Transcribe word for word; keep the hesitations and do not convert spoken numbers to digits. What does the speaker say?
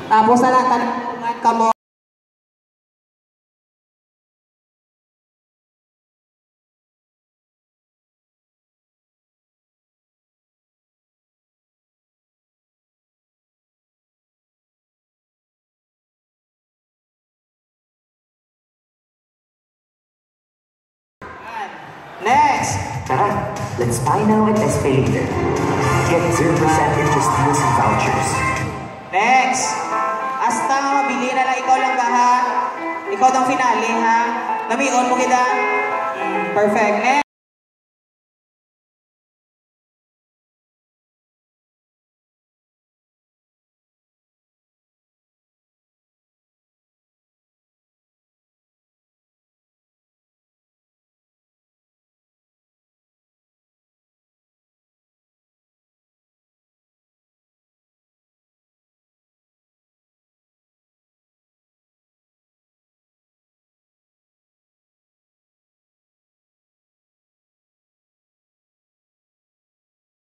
Tapos na lang, tanungan ka mo. Next! Tara, let's buy now at S P later. Get zero percent interest deals and vouchers. Next! Hasta nga mabili na lang, ikaw lang ba ha? Ikaw ang finale ha? Namion mo kita? Mm, perfect. Next!